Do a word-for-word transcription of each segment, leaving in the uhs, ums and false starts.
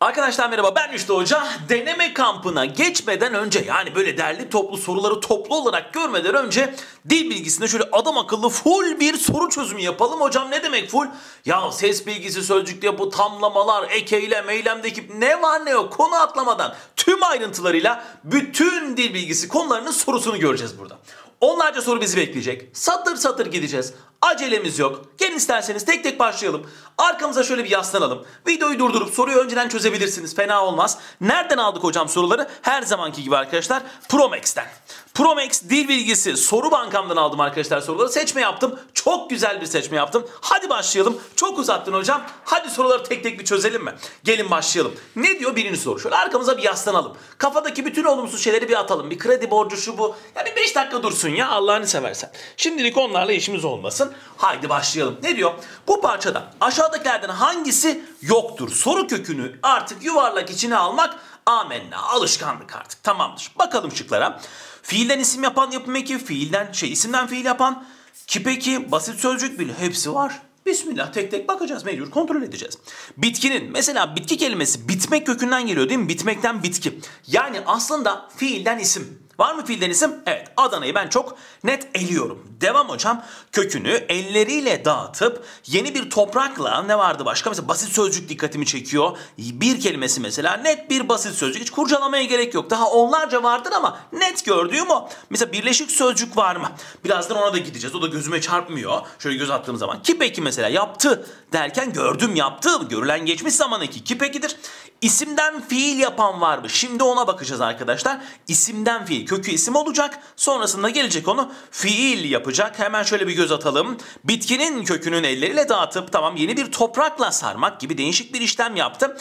Arkadaşlar merhaba, ben Müjde Hoca. Deneme kampına geçmeden önce, yani böyle derli toplu soruları toplu olarak görmeden önce dil bilgisinde şöyle adam akıllı full bir soru çözümü yapalım. Hocam ne demek full? Ya ses bilgisi, sözcükte yapı, tamlamalar, ek eylem, eylemdeki ne var ne yok konu atlamadan tüm ayrıntılarıyla bütün dil bilgisi konularının sorusunu göreceğiz burada. Onlarca soru bizi bekleyecek. Satır satır gideceğiz. Acelemiz yok. Gelin isterseniz tek tek başlayalım. Arkamıza şöyle bir yaslanalım. Videoyu durdurup soruyu önceden çözebilirsiniz. Fena olmaz. Nereden aldık hocam soruları? Her zamanki gibi arkadaşlar Promax'ten. Promax dil bilgisi soru bankamdan aldım arkadaşlar soruları. Seçme yaptım. Çok güzel bir seçme yaptım. Hadi başlayalım. Çok uzattın hocam. Hadi soruları tek tek bir çözelim mi? Gelin başlayalım. Ne diyor birinci soru? Şöyle arkamıza bir yaslanalım. Kafadaki bütün olumsuz şeyleri bir atalım. Bir kredi borcu şu bu. Ya bir beş dakika dursun ya Allah'ını seversen. Şimdilik onlarla işimiz olmasın. Haydi başlayalım. Ne diyor? Bu parçada aşağıdakilerden hangisi yoktur? Soru kökünü artık yuvarlak içine almak amenna. Alışkanlık artık. Tamamdır. Bakalım şıklara. Fiilden isim yapan yapım eki, fiilden şey isimden fiil yapan, kip eki, basit sözcük bile hepsi var. Bismillah tek tek bakacağız, mecbur kontrol edeceğiz. Bitkinin mesela bitki kelimesi bitmek kökünden geliyor değil mi? Bitmekten bitki. Yani aslında fiilden isim. Var mı fiilden isim? Evet, Adana'yı ben çok net eliyorum. Devam hocam. Kökünü elleriyle dağıtıp yeni bir toprakla ne vardı başka? Mesela basit sözcük dikkatimi çekiyor. Bir kelimesi mesela net bir basit sözcük. Hiç kurcalamaya gerek yok. Daha onlarca vardır ama net gördüğüm o. Mesela birleşik sözcük var mı? Birazdan ona da gideceğiz. O da gözüme çarpmıyor. Şöyle göz attığım zaman. Kip eki mesela yaptı derken gördüm yaptı. Görülen geçmiş zaman eki kip ekidir. İsimden fiil yapan var mı? Şimdi ona bakacağız arkadaşlar. İsimden fiil. Kökü isim olacak. Sonrasında gelecek onu fiil yapacak. Hemen şöyle bir göz atalım. Bitkinin kökünün elleriyle dağıtıp tamam yeni bir toprakla sarmak gibi değişik bir işlem yaptım.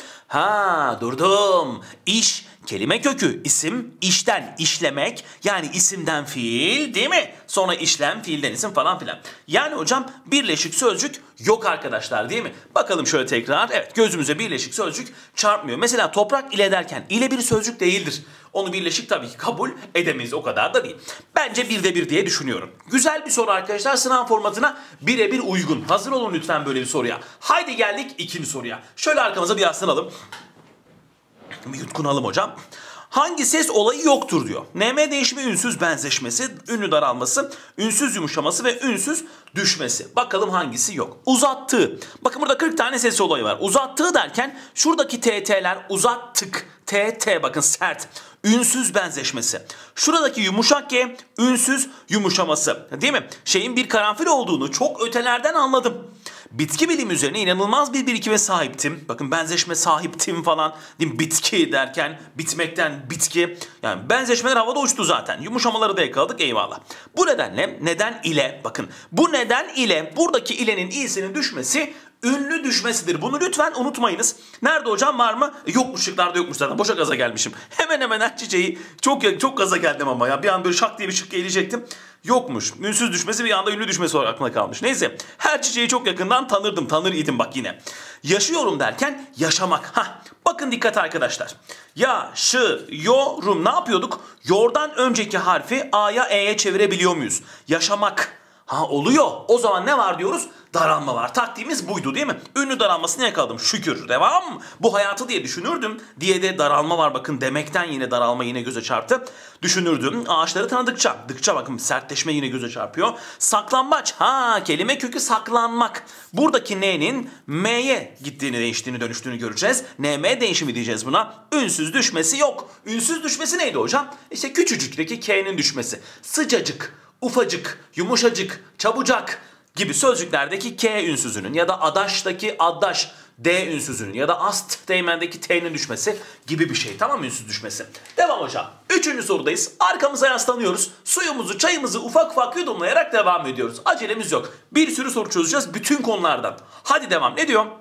Ha durdum. İş. Kelime kökü isim, işten işlemek, yani isimden fiil değil mi? Sonra işlem, fiilden isim falan filan. Yani hocam birleşik sözcük yok arkadaşlar değil mi? Bakalım şöyle tekrar. Evet, gözümüze birleşik sözcük çarpmıyor. Mesela toprak ile derken ile bir sözcük değildir. Onu birleşik tabii ki kabul edemeyiz, o kadar da değil. Bence bir de bir diye düşünüyorum. Güzel bir soru arkadaşlar, sınav formatına birebir uygun. Hazır olun lütfen böyle bir soruya. Haydi geldik ikinci soruya. Şöyle arkamıza bir yaslanalım. Bir yutkunalım hocam. Hangi ses olayı yoktur diyor. N M değişimi, ünsüz benzeşmesi, ünlü daralması, ünsüz yumuşaması ve ünsüz düşmesi. Bakalım hangisi yok. Uzattığı. Bakın burada kırk tane ses olayı var. Uzattığı derken şuradaki T T'ler uzattık. T T bakın sert. Ünsüz benzeşmesi. Şuradaki yumuşak G ünsüz yumuşaması. Değil mi? Şeyin bir karanfil olduğunu çok ötelerden anladım. Bitki bilimi üzerine inanılmaz bir birikime sahiptim. Bakın benzeşme sahiptim falan. Değil mi? Bitki derken bitmekten bitki. Yani benzeşmeler havada uçtu zaten. Yumuşamaları da yakaladık, eyvallah. Bu nedenle neden ile bakın. Bu neden ile buradaki ilenin i'sinin düşmesi ünlü düşmesidir. Bunu lütfen unutmayınız. Nerede hocam, var mı? E, yokmuş, şıklarda yokmuş zaten. Boşa gaza gelmişim. Hemen hemen her çiçeği çok çok gaza geldim ama ya. Bir an böyle şak diye bir şık gelecektim. Yokmuş. Ünsüz düşmesi bir anda ünlü düşmesi olarak aklına kalmış. Neyse. Her çiçeği çok yakından tanırdım. Tanır idim bak yine. Yaşıyorum derken yaşamak. Hah. Bakın dikkat arkadaşlar. Yaşıyorum. Ne yapıyorduk? Yordan önceki harfi A'ya E'ye çevirebiliyor muyuz? Yaşamak. Ha oluyor. O zaman ne var diyoruz? Daralma var. Taktiğimiz buydu değil mi? Ünlü daralmasını yakaladım. Şükür. Devam. Bu hayatı diye düşünürdüm. Diye de daralma var. Bakın demekten yine daralma yine göze çarptı. Düşünürdüm. Ağaçları tanıdıkça. Dıkça bakın sertleşme yine göze çarpıyor. Saklambaç. Ha kelime kökü saklanmak. Buradaki N'nin M'ye gittiğini, değiştiğini, dönüştüğünü göreceğiz. N M değişimi diyeceğiz buna. Ünsüz düşmesi yok. Ünsüz düşmesi neydi hocam? İşte küçücükteki K'nin düşmesi. Sıcacık, ufacık, yumuşacık, çabucak gibi sözcüklerdeki K ünsüzünün ya da adaştaki addaş D ünsüzünün ya da ast değmendeki T'nin düşmesi gibi bir şey. Tamam mı, ünsüz düşmesi? Devam hocam. Üçüncü sorudayız. Arkamıza yaslanıyoruz. Suyumuzu, çayımızı ufak ufak yudumlayarak devam ediyoruz. Acelemiz yok. Bir sürü soru çözeceğiz bütün konulardan. Hadi devam. Ne diyor?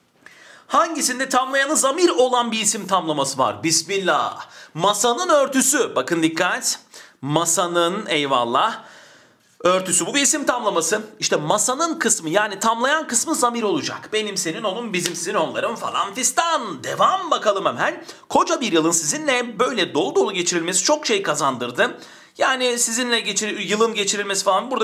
Hangisinde tamlayanı zamir olan bir isim tamlaması var? Bismillah. Masanın örtüsü. Bakın dikkat. Masanın, eyvallah. Örtüsü, bu bir isim tamlaması. İşte masanın kısmı, yani tamlayan kısmı zamir olacak. Benim, senin, onun, bizim, sizin, onların falan fistan. Devam bakalım hemen. Koca bir yılın sizinle böyle dolu dolu geçirilmesi çok şey kazandırdı. Yani sizinle geçir, yılın geçirilmesi falan burada bir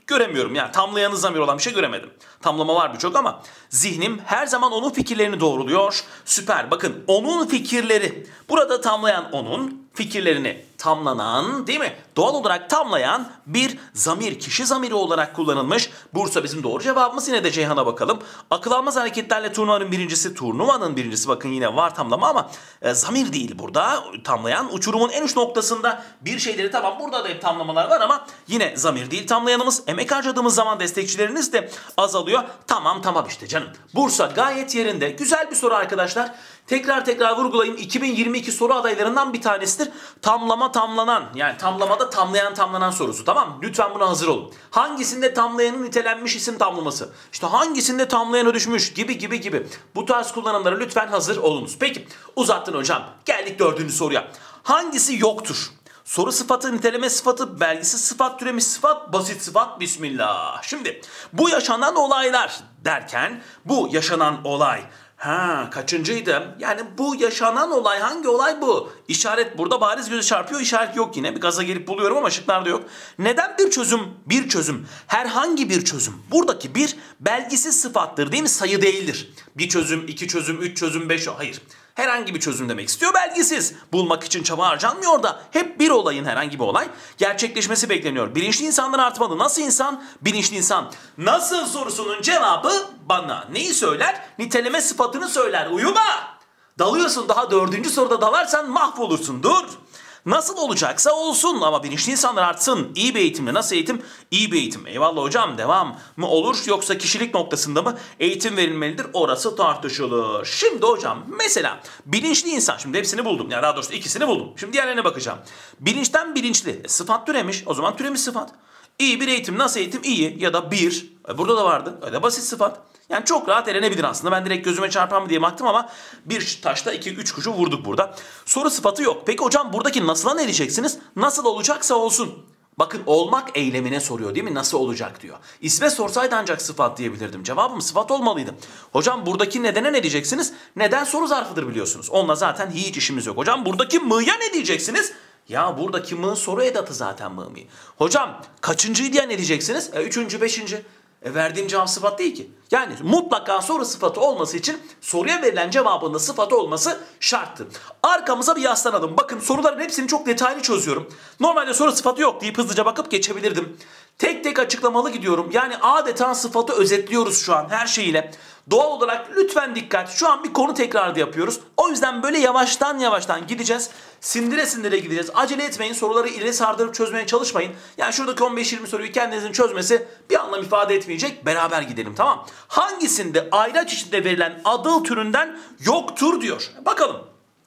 göremiyorum. Yani tamlayanı zamir olan bir şey göremedim. Tamlama var birçok ama zihnim her zaman onun fikirlerini doğruluyor. Süper. Bakın onun fikirleri. Burada tamlayan onun fikirlerini tamlanan, değil mi? Doğal olarak tamlayan bir zamir, kişi zamiri olarak kullanılmış. Bursa bizim doğru cevabımız. Yine de Ceyhan'a bakalım. Akıl almaz hareketlerle turnuvanın birincisi, turnuvanın birincisi, bakın yine var tamlama ama e, zamir değil burada tamlayan. Uçurumun en uç noktasında bir şeyleri, tamam burada da hep tamlamalar var ama yine zamir değil tamlayanımız. Emek harcadığımız zaman destekçileriniz de azalıyor. Tamam tamam işte canım. Bursa gayet yerinde. Güzel bir soru arkadaşlar. Tekrar tekrar vurgulayayım, iki bin yirmi iki soru adaylarından bir tanesidir. Tamlama tamlanan, yani tamlamada tamlayan tamlanan sorusu, tamam mı? Lütfen buna hazır olun. Hangisinde tamlayanın nitelenmiş isim tamlaması? İşte hangisinde tamlayana düşmüş gibi gibi gibi. Bu tarz kullanımlara lütfen hazır olunuz. Peki uzattın hocam. Geldik dördüncü soruya. Hangisi yoktur? Soru sıfatı, niteleme sıfatı, belgisiz sıfat, türemiş sıfat, basit sıfat, bismillah. Şimdi bu yaşanan olaylar derken bu yaşanan olay. Ha kaçıncıydı? Yani bu yaşanan olay, hangi olay bu? İşaret burada bariz göze çarpıyor, işaret yok yine. Bir gaza gelip buluyorum ama şıklarda yok. Neden bir çözüm? Bir çözüm. Herhangi bir çözüm. Buradaki bir belgisiz sıfattır değil mi? Sayı değildir. Bir çözüm, iki çözüm, üç çözüm, beş... Hayır. Herhangi bir çözüm demek istiyor, belgisiz. Bulmak için çaba harcanmıyor da hep bir olayın, herhangi bir olay gerçekleşmesi bekleniyor. Bilinçli insanlar artmalı. Nasıl insan? Bilinçli insan. Nasıl sorusunun cevabı bana neyi söyler? Niteleme sıfatını söyler. Uyuma! Dalıyorsun, daha dördüncü soruda dalarsan mahvolursun. Dur! Nasıl olacaksa olsun ama bilinçli insanlar artsın. İyi bir eğitimle. Nasıl eğitim? İyi bir eğitim. Eyvallah hocam, devam mı olur yoksa kişilik noktasında mı eğitim verilmelidir? Orası tartışılır. Şimdi hocam mesela bilinçli insan, şimdi hepsini buldum. Yani daha doğrusu ikisini buldum. Şimdi diğerlerine bakacağım. Bilinçten bilinçli. E, sıfat türemiş. O zaman türemiş sıfat. İyi bir eğitim. Nasıl eğitim? İyi ya da bir. E, burada da vardı. Öyle basit sıfat. Yani çok rahat elenebilir aslında. Ben direkt gözüme çarpan mı diye baktım ama bir taşta iki üç kuşu vurduk burada. Soru sıfatı yok. Peki hocam buradaki nasıl'a ne diyeceksiniz? Nasıl olacaksa olsun. Bakın olmak eylemine soruyor değil mi? Nasıl olacak diyor. İsme sorsaydı ancak sıfat diyebilirdim. Cevabım sıfat olmalıydı. Hocam buradaki nedene ne diyeceksiniz? Neden soru zarfıdır biliyorsunuz. Onunla zaten hiç işimiz yok. Hocam buradaki mı'ya ne diyeceksiniz? Ya buradaki mı soru edatı zaten mı mı? Hocam kaçıncıyı diye ne diyeceksiniz? E, üçüncü, beşinci. E verdiğim cevap sıfat değil ki. Yani mutlaka soru sıfatı olması için soruya verilen cevabın da sıfatı olması şarttı. Arkamıza bir yaslanalım. Bakın soruların hepsini çok detaylı çözüyorum. Normalde soru sıfatı yok deyip hızlıca bakıp geçebilirdim. Tek tek açıklamalı gidiyorum. Yani adeta sıfatı özetliyoruz şu an her şeyiyle. Doğal olarak lütfen dikkat. Şu an bir konu tekrarı yapıyoruz. O yüzden böyle yavaştan yavaştan gideceğiz. Sindire sindire gideceğiz. Acele etmeyin. Soruları ileri sardırıp çözmeye çalışmayın. Yani şuradaki on beş yirmi soruyu kendinizin çözmesi bir anlam ifade etmeyecek. Beraber gidelim, tamam. Hangisinde ayraç içinde verilen adıl türünden yoktur diyor. Bakalım.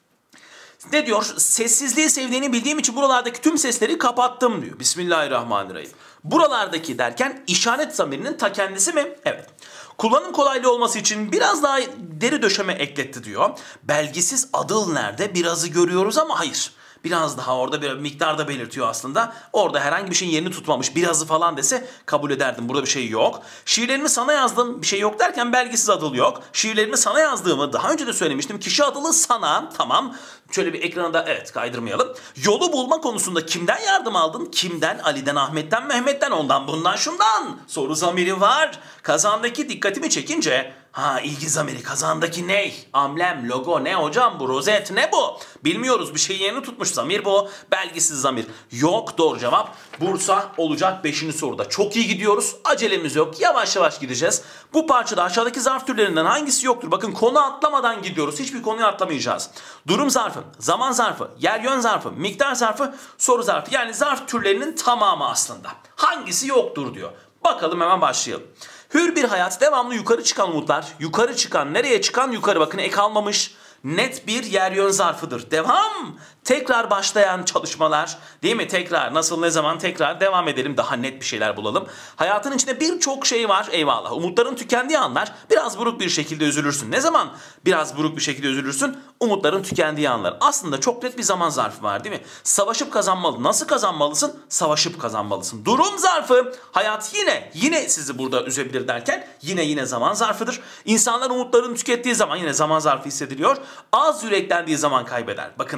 Ne diyor? Sessizliği sevdiğini bildiğim için buralardaki tüm sesleri kapattım diyor. Bismillahirrahmanirrahim. Buralardaki derken işaret zamirinin ta kendisi mi? Evet. Kullanım kolaylığı olması için biraz daha deri döşeme ekletti diyor. Belgisiz adıl nerede? Birazı görüyoruz ama hayır. Biraz daha orada bir miktarda belirtiyor aslında. Orada herhangi bir şeyin yerini tutmamış. Birazı falan dese kabul ederdim. Burada bir şey yok. Şiirlerimi sana yazdım. Bir şey yok derken belgisiz adıl yok. Şiirlerimi sana yazdığımı daha önce de söylemiştim. Kişi adılı sana. Tamam. Şöyle bir ekranda evet kaydırmayalım. Yolu bulma konusunda kimden yardım aldın? Kimden? Ali'den, Ahmet'ten, Mehmet'ten, ondan, bundan, şundan. Soru zamiri var. Kazandaki dikkatimi çekince ha ilgi zamiri kazandaki ne? Amblem, logo ne hocam bu? Rozet ne bu? Bilmiyoruz, bir şeyin yerini tutmuş zamir bu. Belgisiz zamir. Yok, doğru cevap Bursa olacak beşinci soruda. Çok iyi gidiyoruz. Acelemiz yok. Yavaş yavaş gideceğiz. Bu parçada aşağıdaki zarf türlerinden hangisi yoktur? Bakın konu atlamadan gidiyoruz. Hiçbir konuyu atlamayacağız. Durum zarfı, zaman zarfı, yer yön zarfı, miktar zarfı, soru zarfı. Yani zarf türlerinin tamamı aslında. Hangisi yoktur diyor. Bakalım, hemen başlayalım. Hür bir hayat, devamlı yukarı çıkan umutlar. Yukarı çıkan, nereye çıkan? Yukarı, bakın ek almamış. Net bir yer yön zarfıdır. Devam. Tekrar başlayan çalışmalar, değil mi? Tekrar, nasıl, ne zaman, tekrar devam edelim. Daha net bir şeyler bulalım. Hayatın içinde birçok şey var. Eyvallah. Umutların tükendiği anlar, biraz buruk bir şekilde üzülürsün. Ne zaman biraz buruk bir şekilde üzülürsün? Umutların tükendiği anlar. Aslında çok net bir zaman zarfı var, değil mi? Savaşıp kazanmalı. Nasıl kazanmalısın? Savaşıp kazanmalısın. Durum zarfı. Hayat yine, yine sizi burada üzebilir derken yine yine zaman zarfıdır. İnsanlar umutlarını tükettiği zaman yine zaman zarfı hissediliyor. Az yüreklendiği zaman kaybeder. Bakın,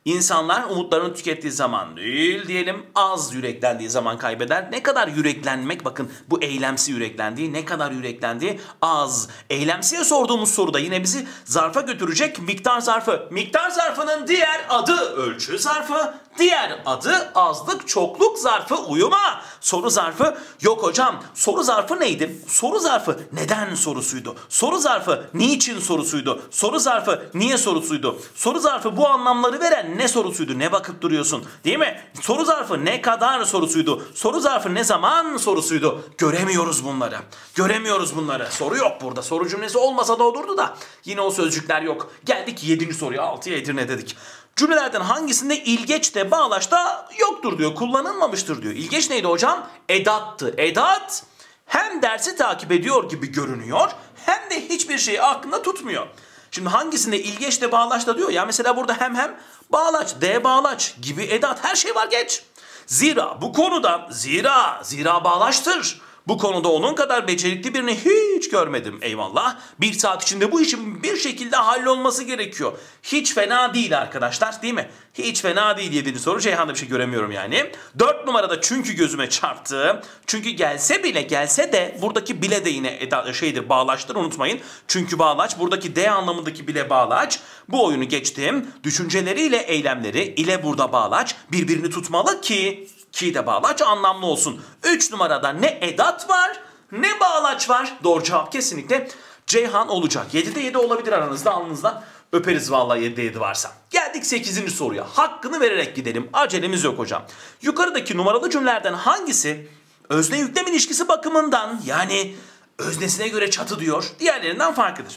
İnsanlar umutlarını tükettiği zaman değil diyelim, az yüreklendiği zaman kaybeder. Ne kadar yüreklenmek, bakın bu eylemsi yüreklendiği, ne kadar yüreklendiği az. Eylemsiye sorduğumuz soruda yine bizi zarfa götürecek, miktar zarfı. Miktar zarfının diğer adı ölçü zarfı, diğer adı azlık çokluk zarfı, uyuma. Soru zarfı yok hocam. Soru zarfı neydi? Soru zarfı neden sorusuydu. Soru zarfı niçin sorusuydu. Soru zarfı niye sorusuydu. Soru zarfı bu anlamları veren ne sorusuydu. Ne bakıp duruyorsun, değil mi? Soru zarfı ne kadar sorusuydu. Soru zarfı ne zaman sorusuydu. Göremiyoruz bunları. Göremiyoruz bunları. Soru yok burada. Soru cümlesi olmasa da olurdu da. Yine o sözcükler yok. Geldik yedinci soruya. altıya Edirne dedik. Cümlelerden hangisinde ilgeç de bağlaç da yoktur diyor. Kullanılmamıştır diyor. İlgeç neydi hocam? Edattı. Edat hem dersi takip ediyor gibi görünüyor, hem de hiçbir şeyi aklında tutmuyor. Şimdi hangisinde ilgeç de bağlaç da diyor ya, mesela burada hem hem bağlaç, de bağlaç gibi edat, her şey var, geç. Zira bu konuda, zira, zira bağlaçtır. Bu konuda onun kadar becerikli birini hiç görmedim, eyvallah. Bir saat içinde bu işin bir şekilde hallolması gerekiyor. Hiç fena değil arkadaşlar, değil mi? Hiç fena değil yedinci soru. Ceyhan'da bir şey göremiyorum yani. Dört numarada çünkü gözüme çarptı. Çünkü gelse bile, gelse de buradaki bile de yine şeydir, bağlaçtır, unutmayın. Çünkü bağlaç, buradaki de anlamındaki bile bağlaç. Bu oyunu geçtim. Düşünceleriyle eylemleri ile burada bağlaç birbirini tutmalı ki... Ki de bağlaç anlamlı olsun. üç numarada ne edat var ne bağlaç var. Doğru cevap kesinlikle Ceyhan olacak. yedide yedi olabilir aranızda, alnınızdan öperiz vallahi yedide yedi varsa. Geldik sekizinci soruya. Hakkını vererek gidelim. Acelemiz yok hocam. Yukarıdaki numaralı cümlelerden hangisi özne yüklem ilişkisi bakımından, yani öznesine göre çatı diyor, diğerlerinden farklıdır?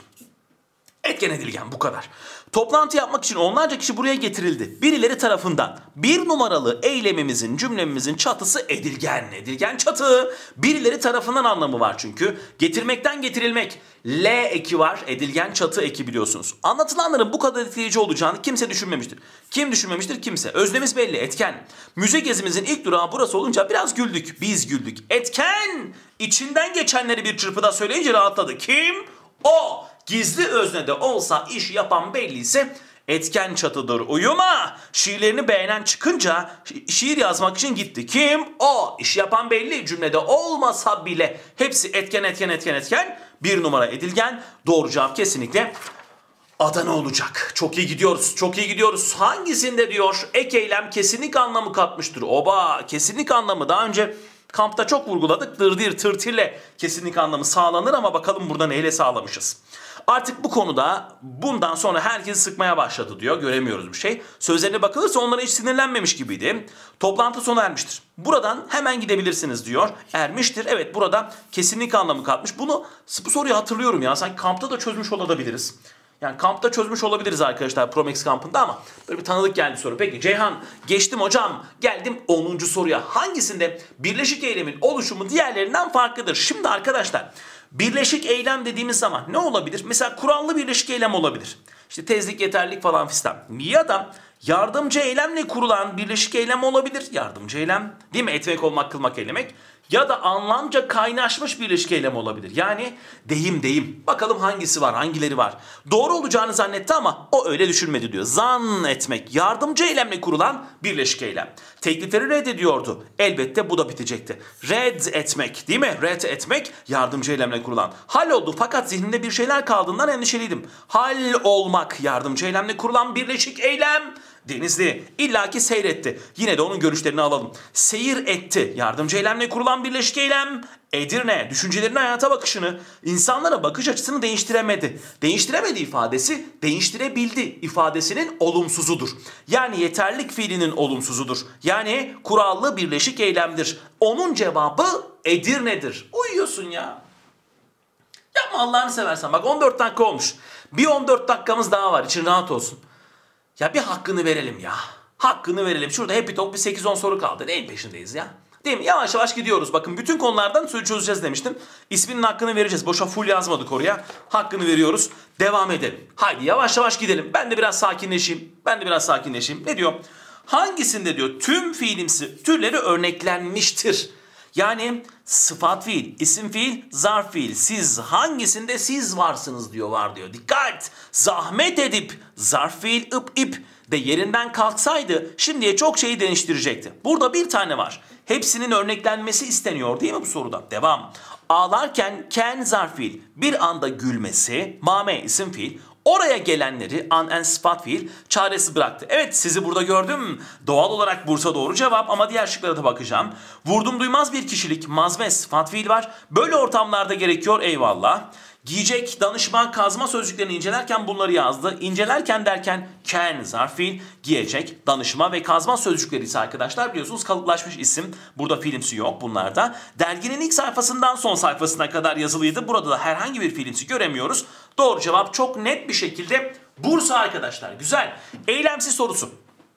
Etken edilgen, bu kadar. Toplantı yapmak için onlarca kişi buraya getirildi. Birileri tarafından. Bir numaralı eylemimizin, cümlemimizin çatısı edilgen. Edilgen çatı. Birileri tarafından anlamı var çünkü. Getirmekten getirilmek. L eki var. Edilgen çatı eki, biliyorsunuz. Anlatılanların bu kadar etkileyici olacağını kimse düşünmemiştir. Kim düşünmemiştir? Kimse. Öznemiz belli. Etken. Müze gezimizin ilk durağı burası olunca biraz güldük. Biz güldük. Etken. İçinden geçenleri bir çırpıda söyleyince rahatladı. Kim? O. Gizli öznede olsa iş yapan belliyse etken çatıdır. Uyuma. Şiirlerini beğenen çıkınca şi- şiir yazmak için gitti. Kim? O. İş yapan belli. Cümlede olmasa bile hepsi etken etken etken etken. Bir numara edilgen. Doğru cevap kesinlikle Adana olacak. Çok iyi gidiyoruz. Çok iyi gidiyoruz. Hangisinde diyor ek eylem kesinlik anlamı katmıştır? Oba, kesinlik anlamı daha önce kampta çok vurguladık. Dırdır tırtille kesinlik anlamı sağlanır ama bakalım burada neyle sağlamışız. Artık bu konuda bundan sonra herkesi sıkmaya başladı diyor. Göremiyoruz bir şey. Sözlerine bakılırsa onlara hiç sinirlenmemiş gibiydi. Toplantı sona ermiştir. Buradan hemen gidebilirsiniz diyor. Ermiştir. Evet, burada kesinlik anlamı katmış. Bunu, bu soruyu hatırlıyorum ya. Sanki kampta da çözmüş olabiliriz. Yani kampta çözmüş olabiliriz arkadaşlar, Promex kampında, ama böyle bir tanıdık geldi soru. Peki Ceyhan, geçtim hocam. Geldim onuncu soruya. Hangisinde birleşik eylemin oluşumu diğerlerinden farklıdır? Şimdi arkadaşlar, birleşik eylem dediğimiz zaman ne olabilir? Mesela kurallı birleşik eylem olabilir. İşte tezlik, yeterlilik falan fistan. Ya da yardımcı eylemle kurulan birleşik eylem olabilir. Yardımcı eylem, değil mi? Etmek, olmak, kılmak, eylemek. Ya da anlamca kaynaşmış birleşik eylem olabilir. Yani deyim deyim. Bakalım hangisi var, hangileri var. Doğru olacağını zannetti ama o öyle düşünmedi diyor. Zan etmek, yardımcı eylemle kurulan birleşik eylem. Teklifleri reddediyordu. Elbette bu da bitecekti. Red etmek, değil mi? Red etmek, yardımcı eylemle kurulan. Hal oldu fakat zihninde bir şeyler kaldığından endişeliydim. Hal olmak, yardımcı eylemle kurulan birleşik eylem. Denizli illaki seyretti. Yine de onun görüşlerini alalım. Seyir etti. Yardımcı eylemle kurulan birleşik eylem. Edirne düşüncelerini, hayata bakışını, insanlara bakış açısını değiştiremedi. Değiştiremedi ifadesi değiştirebildi ifadesinin olumsuzudur. Yani yeterlik fiilinin olumsuzudur. Yani kurallı birleşik eylemdir. Onun cevabı Edirne'dir. Uyuyorsun ya. Yapma Allah'ını seversen. Bak on dört dakika olmuş. Bir on dört dakikamız daha var. İçin rahat olsun. Ya bir hakkını verelim ya. Hakkını verelim. Şurada Happy Talk bir sekiz on soru kaldı. Neyin peşindeyiz ya? Değil mi? Yavaş yavaş gidiyoruz. Bakın bütün konulardan soru çözeceğiz demiştim. İsminin hakkını vereceğiz. Boşa full yazmadık oraya. Hakkını veriyoruz. Devam edelim. Haydi yavaş yavaş gidelim. Ben de biraz sakinleşeyim. Ben de biraz sakinleşeyim. Ne diyor? Hangisinde diyor tüm fiilimsi türleri örneklenmiştir? Yani sıfat fiil, isim fiil, zarf fiil. Siz hangisinde siz varsınız diyor, var diyor. Dikkat! Zahmet edip zarf fiil ıp ip de yerinden kalksaydı şimdiye çok şeyi değiştirecekti. Burada bir tane var. Hepsinin örneklenmesi isteniyor değil mi bu soruda? Devam. Ağlarken ken zarf fiil, bir anda gülmesi, mame isim fiil, oraya gelenleri an en sıfat fiil çaresiz bıraktı. Evet, sizi burada gördüm. Doğal olarak Bursa doğru cevap ama diğer şıklara da bakacağım. Vurdum duymaz bir kişilik, mazme sıfat fiil var. Böyle ortamlarda gerekiyor, eyvallah. Giyecek, danışma, kazma sözcüklerini incelerken bunları yazdı. İncelerken derken ken zarf fiil, giyecek, danışma ve kazma sözcükleri ise arkadaşlar biliyorsunuz kalıplaşmış isim. Burada fiilimsi yok bunlarda. Derginin ilk sayfasından son sayfasına kadar yazılıydı. Burada da herhangi bir fiilimsi göremiyoruz. Doğru cevap çok net bir şekilde Bursa arkadaşlar. Güzel. Eylemsiz sorusu.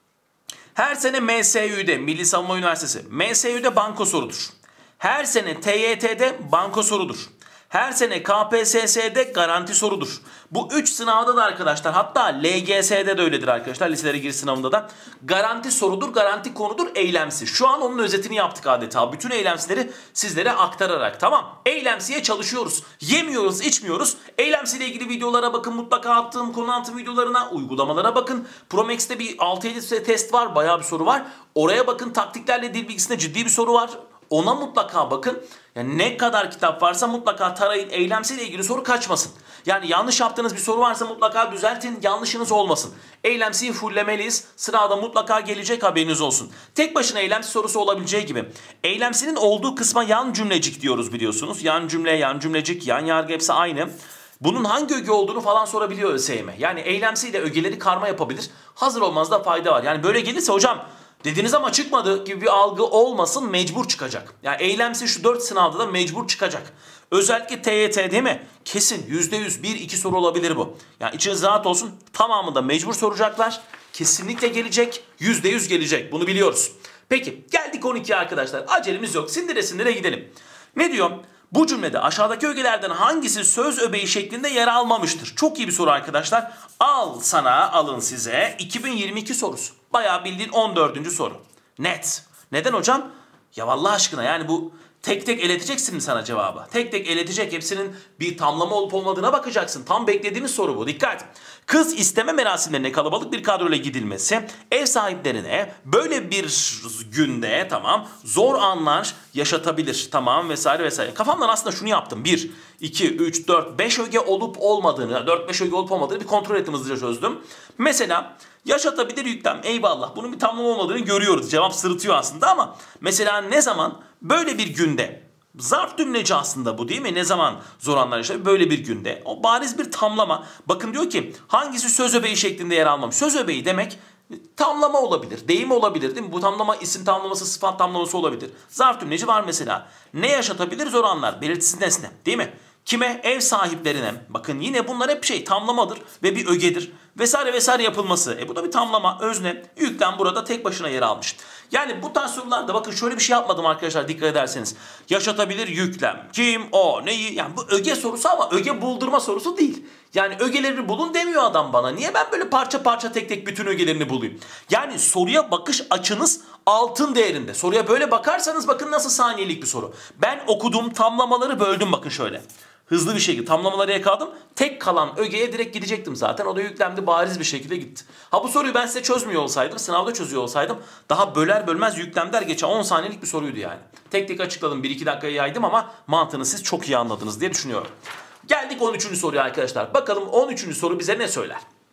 Her sene M S Ü'de, Milli Savunma Üniversitesi, M S Ü'de banko sorudur. Her sene T Y T'de banko sorudur. Her sene K P S S'de garanti sorudur. Bu üç sınavda da arkadaşlar, hatta L G S'de de öyledir arkadaşlar. Liselere giriş sınavında da garanti sorudur, garanti konudur, eylemsiz. Şu an onun özetini yaptık adeta. Bütün eylemsileri sizlere aktararak, tamam. Eylemsiye çalışıyoruz. Yemiyoruz, içmiyoruz. Eylemsiyle ilgili videolara bakın. Mutlaka attığım konu anlatım videolarına, uygulamalara bakın. Promex'te bir altı yedi test var. Bayağı bir soru var. Oraya bakın. Taktiklerle dil bilgisinde ciddi bir soru var. Ona mutlaka bakın. Yani ne kadar kitap varsa mutlaka tarayın. Eylemsiyle ilgili soru kaçmasın. Yani yanlış yaptığınız bir soru varsa mutlaka düzeltin. Yanlışınız olmasın. Eylemsiyi fullemeliyiz. Sırada mutlaka gelecek, haberiniz olsun. Tek başına eylemsi sorusu olabileceği gibi. Eylemsinin olduğu kısma yan cümlecik diyoruz biliyorsunuz. Yan cümle, yan cümlecik, yan yargı hepsi aynı. Bunun hangi öge olduğunu falan sorabiliyor ÖSYM. Yani eylemsiyle ögeleri karma yapabilir. Hazır olmanızda fayda var. Yani böyle gelirse hocam dediniz ama çıkmadı gibi bir algı olmasın, mecbur çıkacak. Yani eylemsi şu dört sınavda da mecbur çıkacak. Özellikle T Y T değil mi? Kesin yüzde yüz bir iki soru olabilir bu. Yani içiniz rahat olsun, tamamında mecbur soracaklar. Kesinlikle gelecek, yüzde yüz gelecek, bunu biliyoruz. Peki geldik on ikiye arkadaşlar, acelemiz yok, sindire sindire gidelim. Ne diyor? Bu cümlede aşağıdaki ögelerden hangisi söz öbeği şeklinde yer almamıştır? Çok iyi bir soru arkadaşlar. Al sana, alın size iki bin yirmi iki sorusu. Bayağı bildiğin on dördüncü soru. Net. Neden hocam? Ya vallahi aşkına yani bu tek tek eleteceksin mi sana cevabı? Tek tek eletecek, hepsinin bir tamlama olup olmadığına bakacaksın. Tam beklediğimiz soru bu. Dikkat. Kız isteme merasimlerine kalabalık bir kadroyla gidilmesi ev sahiplerine böyle bir günde tamam zor anlar yaşatabilir tamam vesaire vesaire. Kafamdan aslında şunu yaptım. bir, iki, üç, dört, beş öge olup olmadığını, dört beş öge olup olmadığını bir kontrol ettim, hızlıca çözdüm. Mesela yaşatabilir yüklem, eyvallah, bunun bir tamlama olmadığını görüyoruz. Cevap sırıtıyor aslında ama mesela ne zaman böyle bir günde, zarf cümleci aslında bu değil mi? Ne zaman zor anlar yaşar? Böyle bir günde. O bariz bir tamlama. Bakın diyor ki hangisi söz öbeği şeklinde yer almamış? Söz öbeği demek tamlama olabilir, deyim olabilir değil mi? Bu tamlama isim tamlaması, sıfat tamlaması olabilir. Zarf cümleci var mesela. Ne yaşatabilir? Zor anlar. Belirtisiz nesne değil mi? Kime? Ev sahiplerine. Bakın yine bunlar hep şey tamlamadır ve bir ögedir. Vesaire vesaire yapılması. E bu da bir tamlama, özne. Yüklem burada tek başına yer almış. Yani bu tarz sorularda bakın şöyle bir şey yapmadım arkadaşlar, dikkat ederseniz. Yaşatabilir yüklem. Kim? O. Neyi? Yani bu öge sorusu ama öge buldurma sorusu değil. Yani ögelerini bulun demiyor adam bana. Niye ben böyle parça parça tek tek bütün ögelerini bulayım? Yani soruya bakış açınız altın değerinde. Soruya böyle bakarsanız bakın nasıl saniyelik bir soru. Ben okuduğum tamlamaları böldüm bakın şöyle. Hızlı bir şekilde tamlamaları yakaladım. Tek kalan ögeye direkt gidecektim zaten. O da yüklemdi, bariz bir şekilde gitti. Ha bu soruyu ben size çözmüyor olsaydım, sınavda çözüyor olsaydım daha böler bölmez yüklemler geçen on saniyelik bir soruydu yani. Tek tek açıkladım, bir iki dakikayı yaydım ama mantığını siz çok iyi anladınız diye düşünüyorum. Geldik on üçüncü soruya arkadaşlar. Bakalım on üçüncü soru bize ne söyler?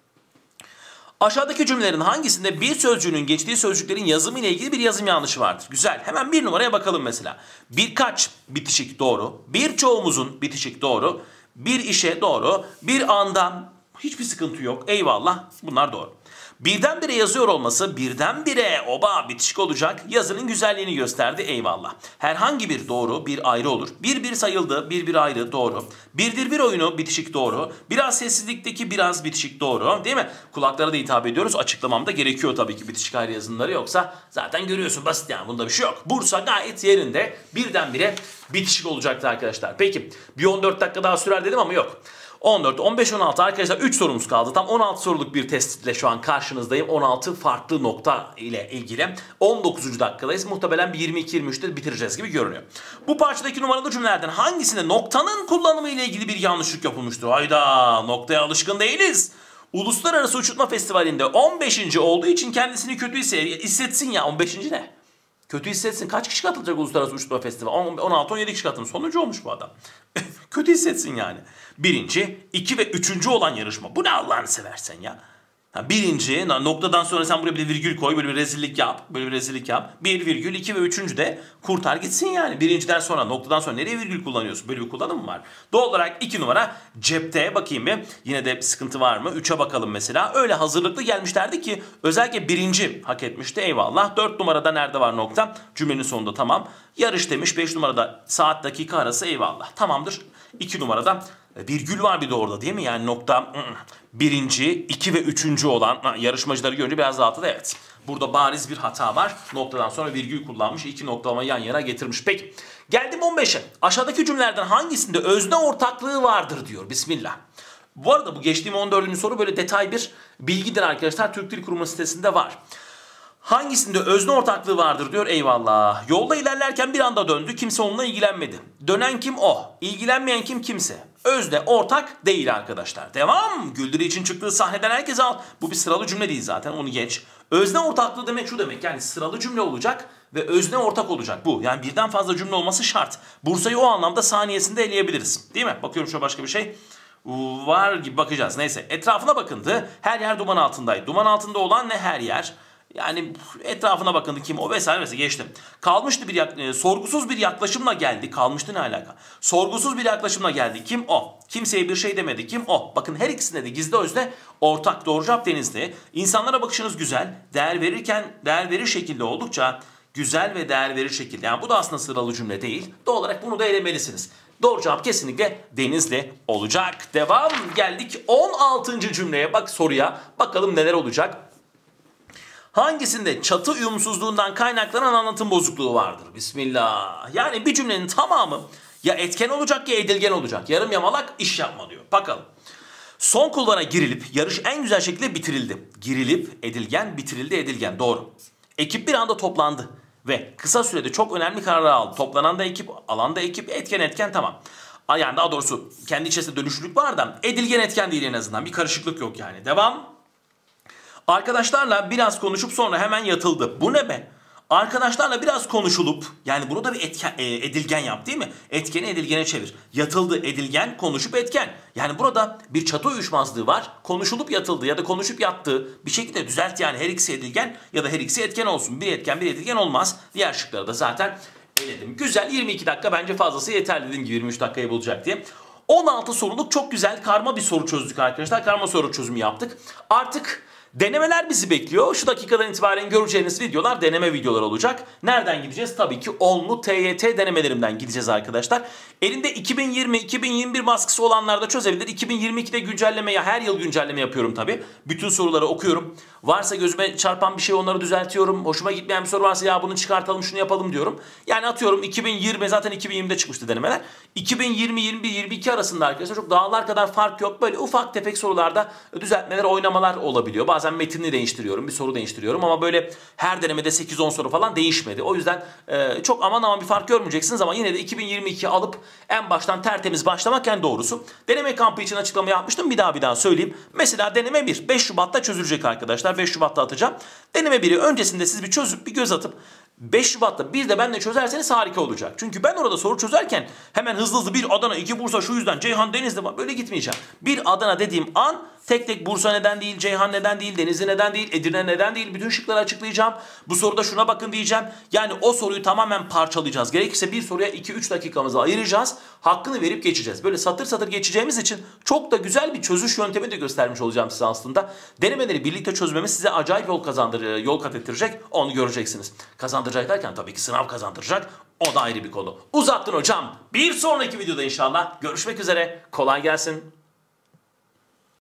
Aşağıdaki cümlelerin hangisinde bir sözcüğünün geçtiği sözcüklerin yazımı ile ilgili bir yazım yanlışı vardır? Güzel. Hemen bir numaraya bakalım mesela. Birkaç bitişik doğru. Birçoğumuzun bitişik doğru. Bir işe doğru. Bir andan hiçbir sıkıntı yok. Eyvallah. Bunlar doğru. Birdenbire yazıyor olması birdenbire oba bitişik olacak. Yazının güzelliğini gösterdi, eyvallah. Herhangi bir doğru bir ayrı olur. Bir bir sayıldı, bir bir ayrı doğru. Birdir bir oyunu bitişik doğru. Biraz sessizlikteki biraz bitişik doğru. Değil mi? Kulaklara da hitap ediyoruz. Açıklamam da gerekiyor tabii ki bitişik ayrı yazımları, yoksa zaten görüyorsun basit yani, bunda bir şey yok. Bursa gayet yerinde, birdenbire bitişik olacaktı arkadaşlar. Peki bir on dört dakika daha sürer dedim ama yok. on dört, on beş, on altı arkadaşlar üç sorumuz kaldı. Tam on altı soruluk bir testle şu an karşınızdayım. on altı farklı nokta ile ilgili. on dokuzuncu dakikadayız. Muhtemelen bir yirmi iki yirmi üçte bitireceğiz gibi görünüyor. Bu parçadaki numaralı cümlelerden hangisinde noktanın kullanımı ile ilgili bir yanlışlık yapılmıştır? Hayda, noktaya alışkın değiliz. Uluslararası Uçurtma Festivali'nde on beşinci olduğu için kendisini kötü hissetsin ya. on beşinci ne? Kötü hissetsin. Kaç kişi katılacak Uluslararası Uçurtma Festivali? on altı on yedi kişi katılmış. Sonuncu olmuş bu adam. Kötü hissetsin yani. Birinci, iki ve üçüncü olan yarışma. Bu ne Allah'ını seversen ya. Ha, birinci, noktadan sonra sen buraya bir virgül koy, böyle bir rezillik yap, böyle bir rezillik yap. Bir virgül, iki ve üçüncü de kurtar gitsin yani. Birinciden sonra, noktadan sonra nereye virgül kullanıyorsun? Böyle bir kullanım mı var? Doğal olarak iki numara cepte. Bakayım bir. Yine de sıkıntı var mı? üçe bakalım mesela. Öyle hazırlıklı gelmişlerdi ki özellikle birinci hak etmişti. Eyvallah. dört numarada nerede var nokta? Cümlenin sonunda tamam. Yarış demiş. beş numarada saat dakika arası. Eyvallah. Tamamdır. iki numarada virgül var bir de orada değil mi? Yani nokta birinci, iki ve üçüncü olan yarışmacıları görünce biraz rahatladı. Evet. Burada bariz bir hata var. Noktadan sonra virgül kullanmış. İki noktalama yan yana getirmiş. Peki. Geldim on beşe. Aşağıdaki cümlelerden hangisinde özne ortaklığı vardır diyor. Bismillah. Bu arada bu geçtiğim on dördüncü soru böyle detay bir bilgidir arkadaşlar. Türk Dil Kurumu sitesinde var. Hangisinde özne ortaklığı vardır diyor. Eyvallah. Yolda ilerlerken bir anda döndü. Kimse onunla ilgilenmedi. Dönen kim? O. İlgilenmeyen kim? Kimse. Özne ortak değil arkadaşlar. Devam. Güldürü için çıktığı sahneden herkes al. Bu bir sıralı cümle değil zaten. Onu geç. Özne ortaklığı demek şu demek. Yani sıralı cümle olacak ve özne ortak olacak bu. Yani birden fazla cümle olması şart. Bursa'yı o anlamda saniyesinde eleyebiliriz. Değil mi? Bakıyorum şöyle başka bir şey. Var gibi bakacağız. Neyse. Etrafına bakındı. Her yer duman altındaydı. Duman altında olan ne her yer? Yani etrafına bakındı kim o vesaire vesaire geçtim. Kalmıştı bir yak- e, sorgusuz bir yaklaşımla geldi. Kalmıştı ne alaka? Sorgusuz bir yaklaşımla geldi. Kim o? Kimseye bir şey demedi. Kim o? Bakın her ikisinde de gizli özne ortak. Doğru cevap Denizli. İnsanlara bakışınız güzel. Değer verirken değer verir şekilde oldukça güzel ve değer verir şekilde. Yani bu da aslında sıralı cümle değil. Doğal olarak bunu da elemelisiniz. Doğru cevap kesinlikle Denizli olacak. Devam. Geldik on altıncı cümleye. Bak soruya. Bakalım neler olacak. Hangisinde çatı uyumsuzluğundan kaynaklanan anlatım bozukluğu vardır? Bismillah. Yani bir cümlenin tamamı ya etken olacak ya edilgen olacak. Yarım yamalak iş yapma diyor. Bakalım. Son kulvara girilip yarış en güzel şekilde bitirildi. Girilip edilgen, bitirildi edilgen. Doğru. Ekip bir anda toplandı ve kısa sürede çok önemli kararlar aldı. Toplanan da ekip, alanda ekip, etken etken tamam. Yani daha doğrusu kendi içerisinde dönüşlülük var da edilgen etken değil en azından. Bir karışıklık yok yani. Devam. Arkadaşlarla biraz konuşup sonra hemen yatıldı. Bu ne be? Arkadaşlarla biraz konuşulup yani bunu da bir etken, e, edilgen yap değil mi? Etkeni edilgene çevir. Yatıldı edilgen, konuşup etken. Yani burada bir çatı uyuşmazlığı var. Konuşulup yatıldı ya da konuşup yattı. Bir şekilde düzelt yani her ikisi edilgen ya da her ikisi etken olsun. Bir etken bir edilgen olmaz. Diğer şıkları da zaten eledim. Güzel, yirmi iki dakika bence fazlası yeterli, dediğim gibi yirmi üç dakikayı bulacak diye. on altı soruluk çok güzel karma bir soru çözdük arkadaşlar. Karma soru çözümü yaptık. Artık denemeler bizi bekliyor. Şu dakikadan itibaren göreceğiniz videolar deneme videolar olacak. Nereden gideceğiz? Tabii ki onlu T Y T denemelerimden gideceğiz arkadaşlar. Elinde iki bin yirmi iki bin yirmi bir baskısı olanlar da çözebilir. iki bin yirmi ikide güncelleme, ya her yıl güncelleme yapıyorum tabii. Bütün soruları okuyorum. Varsa gözüme çarpan bir şey onları düzeltiyorum. Hoşuma gitmeyen bir soru varsa ya bunu çıkartalım şunu yapalım diyorum. Yani atıyorum iki bin yirmi, zaten iki bin yirmide çıkmıştı denemeler. iki bin yirmi, yirmi bir, yirmi iki arasında arkadaşlar çok dağlar kadar fark yok. Böyle ufak tefek sorularda düzeltmeler, oynamalar olabiliyor. Bazen metnini değiştiriyorum, bir soru değiştiriyorum ama böyle her denemede sekiz on soru falan değişmedi. O yüzden e, çok aman aman bir fark görmeyeceksiniz ama yine de iki bin yirmi iki alıp en baştan tertemiz başlamak en doğrusu. Deneme kampı için açıklama yapmıştım. Bir daha bir daha söyleyeyim. Mesela deneme bir beş Şubat'ta çözülecek arkadaşlar. beş Şubat'ta atacağım. Deneme biri öncesinde siz bir çözüp bir göz atıp beş Şubat'ta bir de benle çözerseniz harika olacak. Çünkü ben orada soru çözerken hemen hızlı hızlı bir Adana, iki Bursa, şu yüzden Ceyhan, Denizli var. Böyle gitmeyeceğim. Bir Adana dediğim an tek tek Bursa neden değil, Ceyhan neden değil, Denizli neden değil, Edirne neden değil, bütün şıkları açıklayacağım. Bu soruda şuna bakın diyeceğim. Yani o soruyu tamamen parçalayacağız. Gerekirse bir soruya iki üç dakikamızı ayıracağız. Hakkını verip geçeceğiz. Böyle satır satır geçeceğimiz için çok da güzel bir çözüş yöntemi de göstermiş olacağım size aslında. Denemeleri birlikte çözmemiz size acayip yol kazandıracak, yol kat ettirecek. Onu göreceksiniz. Kazandıracak derken tabii ki sınav kazandıracak. O da ayrı bir konu. Uzattın hocam. Bir sonraki videoda inşallah görüşmek üzere. Kolay gelsin.